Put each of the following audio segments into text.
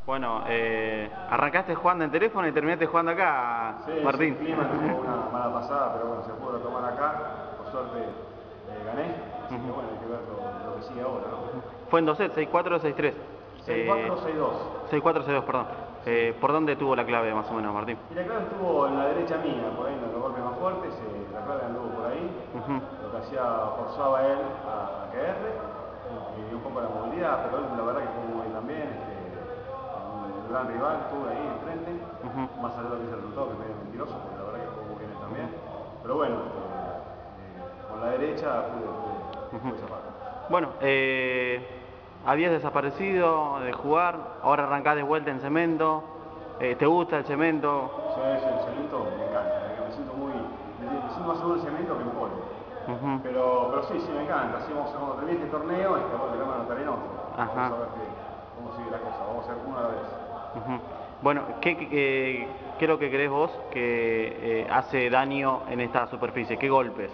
Bueno, arrancaste jugando en teléfono y terminaste jugando acá, Sí, Martín. Sí, el clima tuvo una mala pasada, pero bueno, se pudo retomar acá. Por suerte gané. Así que bueno, hay que ver lo que sigue ahora, ¿no? Fue en 2 sets, 6-4 o 6-3. 6-4, 6-2. 6-4, 6-2, perdón. ¿Por dónde tuvo la clave más o menos, Martín? Y la clave estuvo en la derecha mía, por ahí en los golpes más fuertes, la clave anduvo por ahí. Lo que hacía, forzaba él a caerle, y un poco la movilidad, pero él la verdad que jugó muy bien también. Un gran rival, estuvo ahí enfrente, más allá de lo que es el resultado, que es medio mentiroso, porque la verdad que jugó muy bien él también. Pero bueno, con la derecha pude zafar. Bueno, habías desaparecido de jugar, ahora arrancás de vuelta en cemento. ¿Te gusta el cemento? Sí, el cemento me encanta, me siento más seguro en cemento que en polvo. Pero sí, me encanta. Así cuando termine este torneo, bueno, le vamos a anotar en otro. Vamos a ver cómo sigue la cosa, vamos a hacer una a la vez. Bueno, ¿qué es lo que crees vos que hace daño en esta superficie? ¿Qué golpes?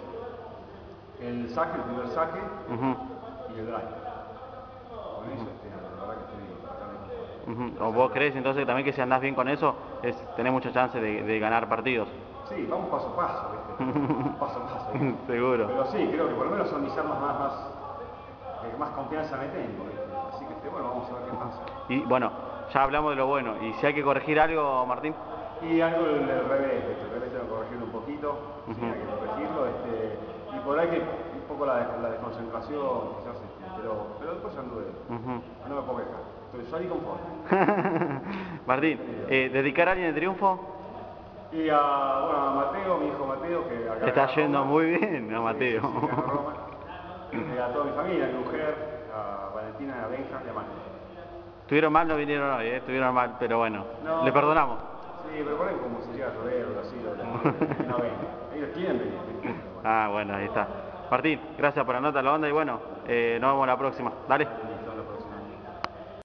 El saque, el primer saque y el drive. Con eso, la verdad que estoy tratando. ¿O vos crees entonces también que si andás bien con eso, tenés muchas chances de ganar partidos? Sí, vamos paso a paso, ¿viste? Paso a paso. Seguro. Pero sí, creo que por lo menos son mis armas más confianza me tengo, ¿viste? Así que bueno, vamos a ver qué pasa. Y bueno, ya hablamos de lo bueno. ¿Y si hay que corregir algo, Martín? Y algo del revés, ¿viste? El revés tengo que corregirlo un poquito, sí, hay que corregirlo, y por ahí que un poco la desconcentración, quizás, pero después anduve, no me puedo quejar, salí conforme. Martín, ¿dedicar a alguien el triunfo? Y a Mateo, mi hijo Mateo, que acá Está en yendo Roma. muy bien a Mateo. Sí, acá en Roma. A toda mi familia, a mi mujer, a Valentina, a Benja y a Manu. Estuvieron mal, no vinieron hoy, estuvieron mal, pero bueno, No, le perdonamos. Sí, pero por ahí como si llega a llover o así, no ven. Ellos quieren venir. Ah, bueno, ahí está. Martín, gracias por la nota, la onda y bueno, nos vemos la próxima. Dale.